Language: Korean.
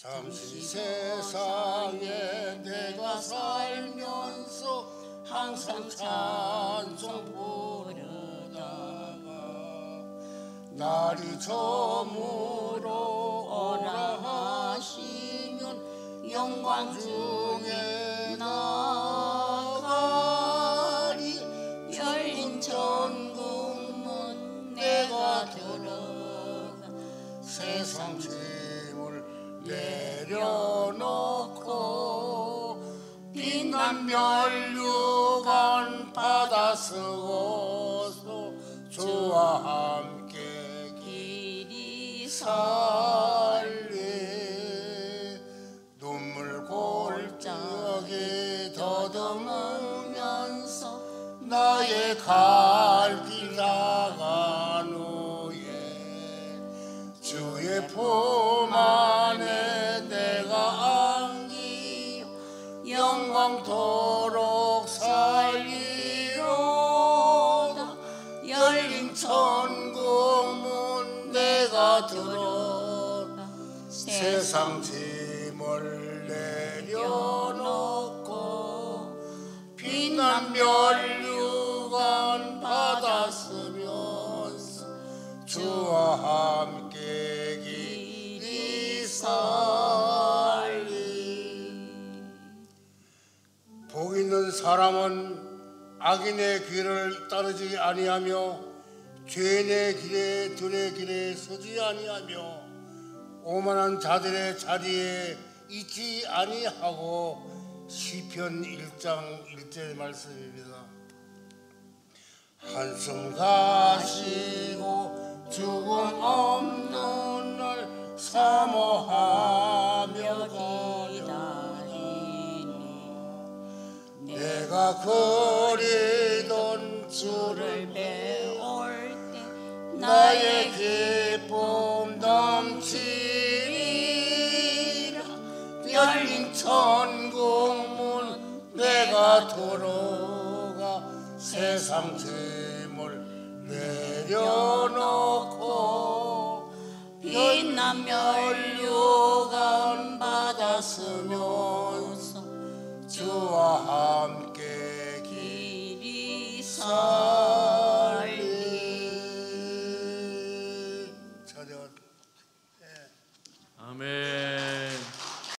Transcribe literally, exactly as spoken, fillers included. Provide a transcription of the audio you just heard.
잠시 세상에 내가 살면서 항상 찬송 부르다가 날이 저물어 오라 하시면 영광 중에 나가리. 열린 천국문 내가 들어가 세상 짐을 내려놓고 빛난 면류관 받아 쓰고서 주와 함께 길이 살리. 눈물 골짜기 더듬으면서 나의 갈 길 나간 후에 주의 품 안에 내가 안기요 영광토록 살리로다. 열린 천국문 내가 들어가 세상 짐을 내려놓고 빛난 면류관 받아 쓰면서 주와 함께 길이 살리. 복 있는 사람은 악인의 길을 따르지 아니하며 죄인의 길에 들의 길에 서지 아니하며 오만한 자들의 자리에 있지 아니하고. 시편 일 장 일 절 말씀입니다. 한숨 가시고 죽음 없는 날 사모하며 기다리니 내가 그리던 주를 배울 때 나의 기쁨 넘치리라. 열린 천국문 내가 들어가 세상 짐을 내려놓고 빛난 면류관 받아 쓰며